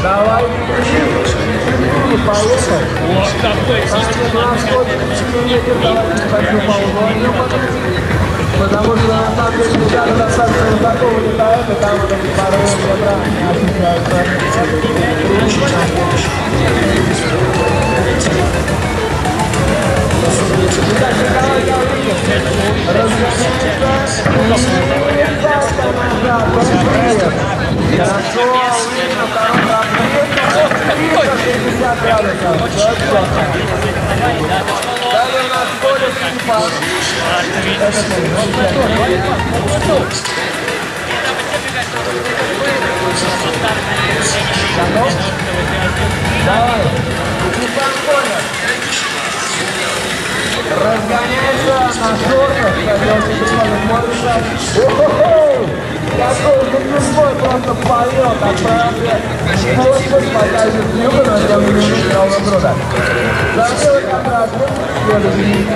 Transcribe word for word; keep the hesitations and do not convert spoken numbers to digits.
Давай, и поехал. Вот какой! Потому что на самом деле ребята достаточно высоко вылетают, и там вот эти порывы ветра не ощущаются. Итак, Николай Галкин разгоняется, хорошо, выйдет на втором триста шестьдесят градусов. Далее у нас более экипаж. Готов? Давай. Степан Коля. Разгоняется на шортах. Кстати, очень прикольно смотрится. О-хо-хо! Какой грибной просто поет, отправляет. Господи, покажет юга на тем минуте ровно труда. Завел обратно. Следующий.